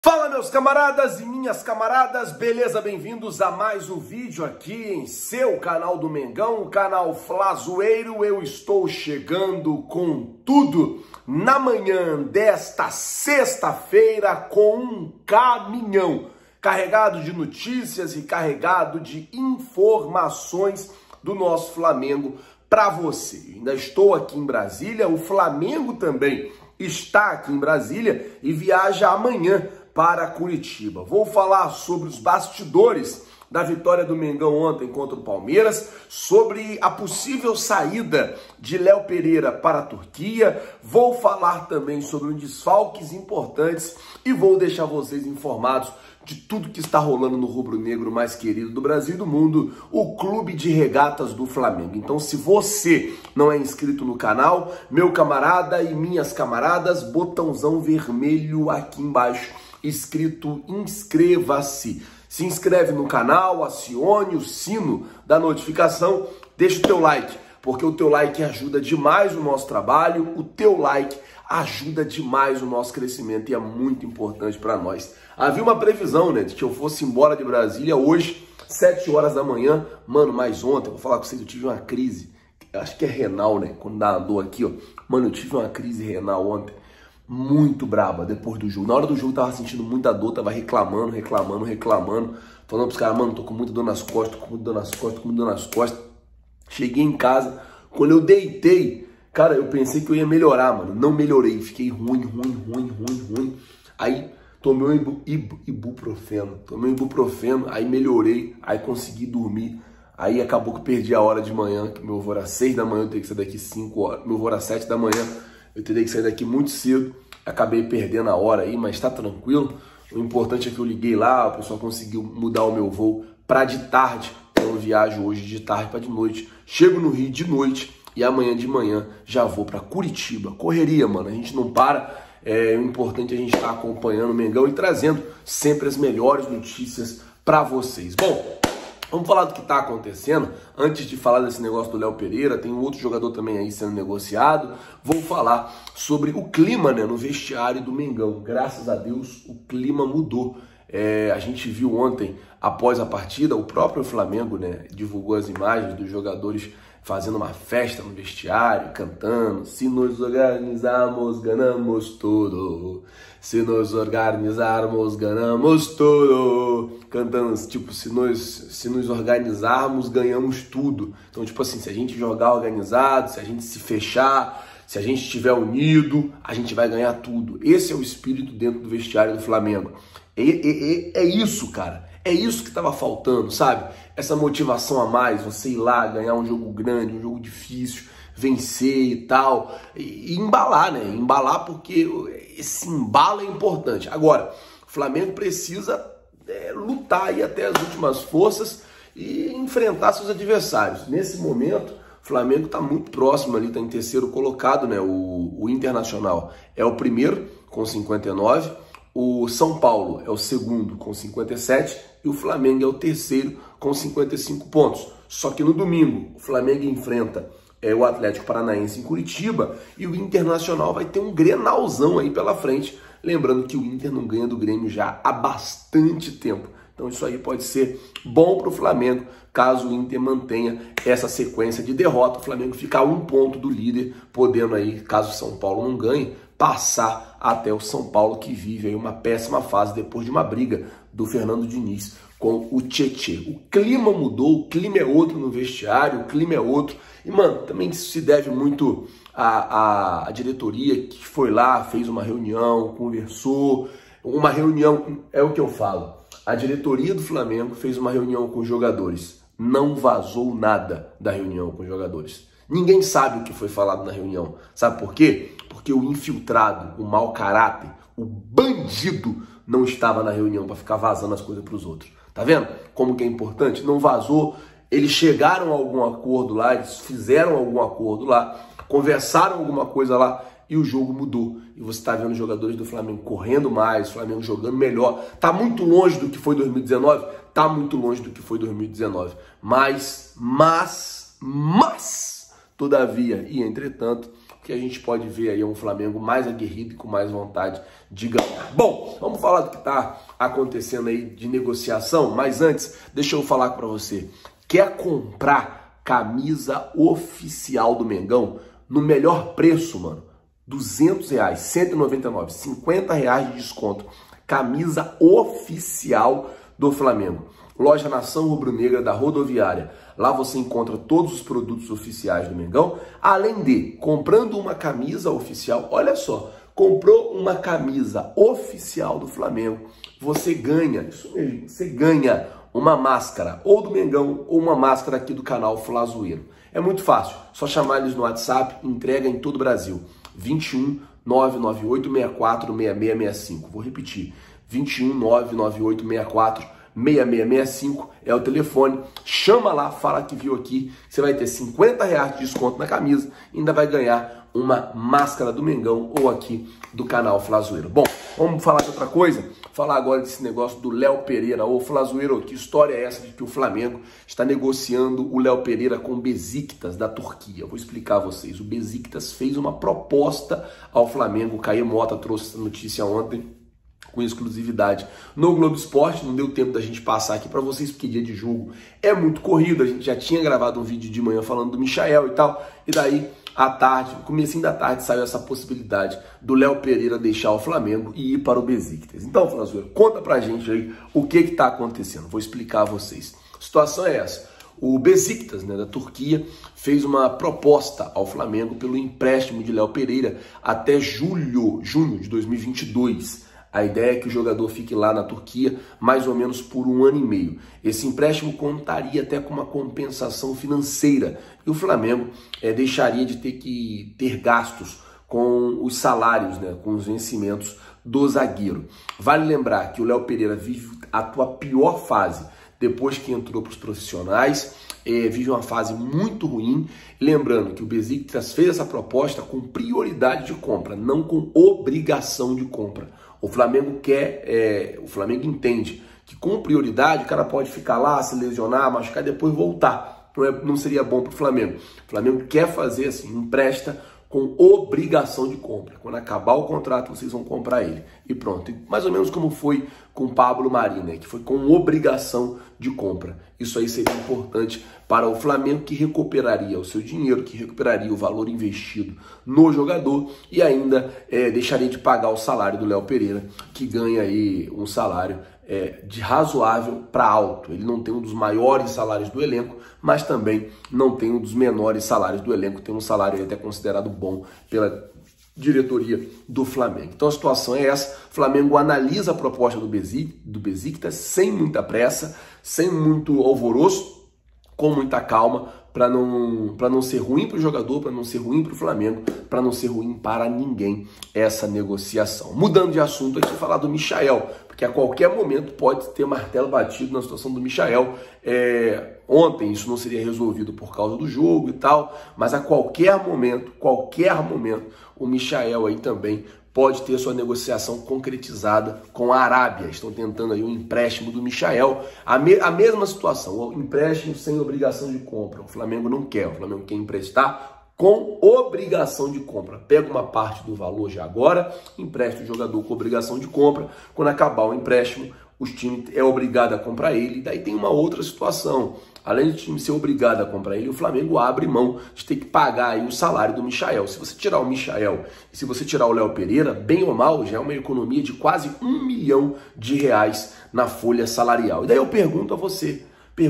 Fala meus camaradas e minhas camaradas, beleza? Bem-vindos a mais um vídeo aqui em seu canal do Mengão, o canal Flazoeiro. Eu estou chegando com tudo na manhã desta sexta-feira com um caminhão carregado de notícias e carregado de informações do nosso Flamengo para você. Ainda estou aqui em Brasília, o Flamengo também está aqui em Brasília e viaja amanhã para Curitiba. Vou falar sobre os bastidores da vitória do Mengão ontem contra o Palmeiras, sobre a possível saída de Léo Pereira para a Turquia, vou falar também sobre desfalques importantes e vou deixar vocês informados de tudo que está rolando no rubro-negro mais querido do Brasil e do mundo, o Clube de Regatas do Flamengo. Então, se você não é inscrito no canal, meu camarada e minhas camaradas, botãozão vermelho aqui embaixo, escrito inscreva-se. Se inscreve no canal, acione o sino da notificação, deixa o teu like, porque o teu like ajuda demais o nosso trabalho, o teu like ajuda demais o nosso crescimento e é muito importante para nós. Havia uma previsão, né, de que eu fosse embora de Brasília hoje, 7 horas da manhã, mano, mas ontem, vou falar com vocês, eu tive uma crise, acho que é renal, né, quando dá uma dor aqui, ó, mano, eu tive uma crise renal ontem, muito braba depois do jogo. Na hora do jogo eu tava sentindo muita dor, tava reclamando, falando pros caras, mano, tô com muita dor nas costas, tô com muita dor nas costas. Cheguei em casa, quando eu deitei, cara, eu pensei que eu ia melhorar, mano. Não melhorei, fiquei ruim. Aí tomei um ibuprofeno, aí melhorei, aí consegui dormir. Aí acabou que eu perdi a hora de manhã, que meu voo era 6 da manhã, eu teria que sair daqui 5 horas. Meu voo era 7 da manhã, eu teria que sair daqui muito cedo. Acabei perdendo a hora aí, mas tá tranquilo. O importante é que eu liguei lá, o pessoal conseguiu mudar o meu voo para de tarde. Então eu viajo hoje de tarde para de noite. Chego no Rio de noite e amanhã de manhã já vou para Curitiba. Correria, mano, a gente não para. É importante a gente estar acompanhando o Mengão e trazendo sempre as melhores notícias para vocês. Bom, vamos falar do que está acontecendo. Antes de falar desse negócio do Léo Pereira, tem um outro jogador também aí sendo negociado. Vou falar sobre o clima, né, no vestiário do Mengão. Graças a Deus, o clima mudou. A gente viu ontem, após a partida, o próprio Flamengo, né, divulgou as imagens dos jogadores fazendo uma festa no vestiário, cantando: se nos organizarmos, ganhamos tudo. Se nos organizarmos, ganhamos tudo. Cantando, tipo, se nos organizarmos, ganhamos tudo. Então, tipo assim, se a gente jogar organizado, se a gente se fechar, se a gente estiver unido, a gente vai ganhar tudo. Esse é o espírito dentro do vestiário do Flamengo. É isso, cara. É isso que estava faltando, sabe? Essa motivação a mais, você ir lá, ganhar um jogo grande, um jogo difícil, vencer e tal. E embalar, né? Embalar, porque esse embalo é importante. Agora, o Flamengo precisa lutar aí até as últimas forças e enfrentar seus adversários. Nesse momento, o Flamengo está muito próximo ali, está em terceiro colocado, né? O Internacional é o primeiro, com 59. O São Paulo é o segundo com 57 e o Flamengo é o terceiro com 55 pontos. Só que no domingo o Flamengo enfrenta o Atlético Paranaense em Curitiba e o Internacional vai ter um grenalzão aí pela frente. Lembrando que o Inter não ganha do Grêmio já há bastante tempo. Então isso aí pode ser bom para o Flamengo, caso o Inter mantenha essa sequência de derrota. O Flamengo fica a 1 ponto do líder, podendo aí, caso o São Paulo não ganhe, passar até o São Paulo, que vive aí uma péssima fase depois de uma briga do Fernando Diniz com o Tietê. O clima mudou, o clima é outro no vestiário, o clima é outro. E, mano, também isso se deve muito à diretoria que foi lá, fez uma reunião, conversou. Uma reunião, é o que eu falo. A diretoria do Flamengo fez uma reunião com os jogadores. Não vazou nada da reunião com os jogadores. Ninguém sabe o que foi falado na reunião. Sabe por quê? Porque o infiltrado, o mau caráter, o bandido não estava na reunião para ficar vazando as coisas para os outros. Tá vendo como que é importante? Não vazou, eles chegaram a algum acordo lá, eles fizeram algum acordo lá, conversaram alguma coisa lá e o jogo mudou. E você está vendo os jogadores do Flamengo correndo mais, o Flamengo jogando melhor. Tá muito longe do que foi 2019? Tá muito longe do que foi 2019. Mas, todavia e entretanto, o porque a gente pode ver aí um Flamengo mais aguerrido e com mais vontade de ganhar. Bom, vamos falar do que está acontecendo aí de negociação, mas antes, deixa eu falar para você. Quer comprar camisa oficial do Mengão no melhor preço, mano? R$200, R$199, R$50 de desconto. Camisa oficial do Flamengo. Loja Nação Rubro-Negra da Rodoviária. Lá você encontra todos os produtos oficiais do Mengão. Além de, comprando uma camisa oficial, olha só, comprou uma camisa oficial do Flamengo, você ganha, isso mesmo, você ganha uma máscara ou do Mengão ou uma máscara aqui do canal Flazoeiro. É muito fácil, só chamar eles no WhatsApp, entrega em todo o Brasil. 21 998 64 6665. Vou repetir, 21 998 64 6665 é o telefone. Chama lá, fala que viu aqui, você vai ter R$50 de desconto na camisa e ainda vai ganhar uma máscara do Mengão ou aqui do canal Flazoeiro. Bom, vamos falar de outra coisa? Falar agora desse negócio do Léo Pereira. Ô Flazoeiro, que história é essa de que o Flamengo está negociando o Léo Pereira com o Besiktas da Turquia? Vou explicar a vocês. O Besiktas fez uma proposta ao Flamengo. O Caê Mota trouxe essa notícia ontem com exclusividade no Globo Esporte. Não deu tempo da gente passar aqui para vocês, porque dia de jogo é muito corrido. A gente já tinha gravado um vídeo de manhã falando do Michael e tal, e daí à tarde, no comecinho da tarde, saiu essa possibilidade do Léo Pereira deixar o Flamengo e ir para o Besiktas. Então, Flazoeiro, conta pra gente aí o que está acontecendo. Vou explicar a vocês. A situação é essa. O Besiktas, da Turquia, fez uma proposta ao Flamengo pelo empréstimo de Léo Pereira até junho de 2022. A ideia é que o jogador fique lá na Turquia mais ou menos por 1 ano e meio. Esse empréstimo contaria até com uma compensação financeira e o Flamengo deixaria de ter gastos com os salários, com os vencimentos do zagueiro. Vale lembrar que o Léo Pereira vive a tua pior fase depois que entrou para os profissionais, vive uma fase muito ruim. Lembrando que o Besiktas fez essa proposta com prioridade de compra, não com obrigação de compra. O Flamengo o Flamengo entende que com prioridade o cara pode ficar lá, se lesionar, machucar e depois voltar. Não seria bom para o Flamengo. O Flamengo quer fazer assim, empresta com obrigação de compra. Quando acabar o contrato, vocês vão comprar ele. E pronto. Mais ou menos como foi com o Pablo Mari, que foi com obrigação de compra. Isso aí seria importante para o Flamengo, que recuperaria o seu dinheiro, que recuperaria o valor investido no jogador e ainda deixaria de pagar o salário do Léo Pereira, que ganha aí um salário de razoável para alto. Ele não tem um dos maiores salários do elenco, mas também não tem um dos menores salários do elenco. Tem um salário até considerado bom pela diretoria do Flamengo. Então a situação é essa. O Flamengo analisa a proposta do Besiktas sem muita pressa, sem muito alvoroço, com muita calma, para não ser ruim para o jogador, para não ser ruim para o Flamengo, para não ser ruim para ninguém essa negociação. Mudando de assunto aqui, falar do Michael, porque a qualquer momento pode ter martelo batido na situação do Michael. Ontem isso não seria resolvido por causa do jogo e tal, mas a qualquer momento, o Michael aí também pode ter sua negociação concretizada com a Arábia. Estão tentando aí um empréstimo do Michael. A mesma situação, o empréstimo sem obrigação de compra. O Flamengo não quer, o Flamengo quer emprestar com obrigação de compra. Pega uma parte do valor já agora, empresta o jogador com obrigação de compra. Quando acabar o empréstimo, o time é obrigado a comprar ele. E daí tem uma outra situação. Além do time ser obrigado a comprar ele, o Flamengo abre mão de ter que pagar aí o salário do Michael. Se você tirar o Michael e se você tirar o Léo Pereira, bem ou mal, já é uma economia de quase R$1 milhão na folha salarial. E daí eu pergunto a você,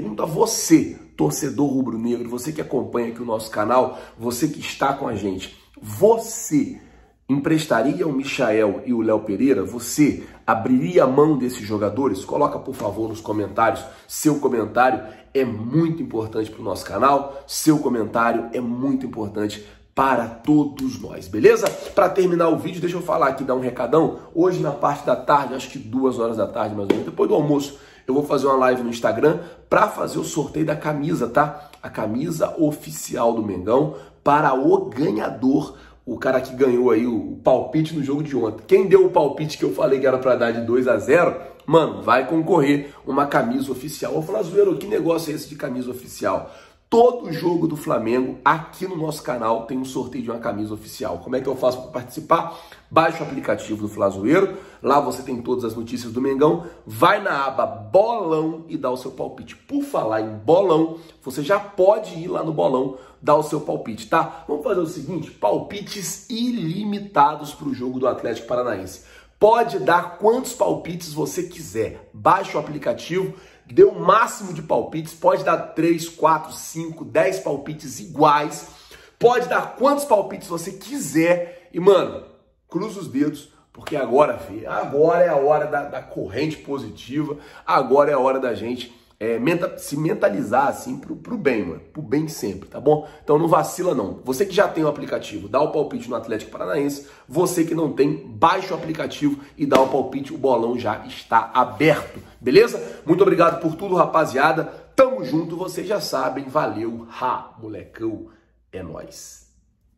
torcedor rubro-negro, você que acompanha aqui o nosso canal, você que está com a gente, você emprestaria o Michael e o Léo Pereira? Você abriria a mão desses jogadores? Coloca, por favor, nos comentários. Seu comentário é muito importante para o nosso canal. Seu comentário é muito importante para todos nós, beleza? Para terminar o vídeo, deixa eu falar aqui, dar um recadão. Hoje, na parte da tarde, acho que 2 horas da tarde, mais ou menos, depois do almoço, eu vou fazer uma live no Instagram para fazer o sorteio da camisa, tá? A camisa oficial do Mengão para o ganhador, o cara que ganhou aí o palpite no jogo de ontem. Quem deu o palpite que eu falei que era para dar de 2-0, mano, vai concorrer uma camisa oficial. Ô Flazoeiro, que negócio é esse de camisa oficial? Todo jogo do Flamengo, aqui no nosso canal, tem um sorteio de uma camisa oficial. Como é que eu faço para participar? Baixa o aplicativo do Flazoeiro, lá você tem todas as notícias do Mengão, vai na aba Bolão e dá o seu palpite. Por falar em bolão, você já pode ir lá no bolão, dar o seu palpite, tá? Vamos fazer o seguinte, palpites ilimitados para o jogo do Atlético Paranaense. Pode dar quantos palpites você quiser. Baixa o aplicativo, dê o máximo de palpites, pode dar 3, 4, 5, 10 palpites iguais, pode dar quantos palpites você quiser e, mano, cruza os dedos, porque agora, filho, agora é a hora da corrente positiva, agora é a hora da gente se mentalizar assim pro bem, mano, pro bem sempre, tá bom? Então não vacila não. Você que já tem o aplicativo, dá o palpite no Atlético Paranaense. Você que não tem, baixa o aplicativo e dá o palpite, o bolão já está aberto, beleza? Muito obrigado por tudo, rapaziada. Tamo junto, vocês já sabem. Valeu, molecão, é nóis.